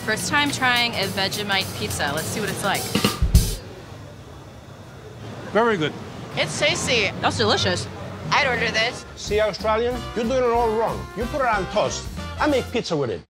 First time trying a Vegemite pizza. Let's see what it's like. Very good. It's tasty. That's delicious. I'd order this. See, Australian, you're doing it all wrong. You put it on toast. I make pizza with it.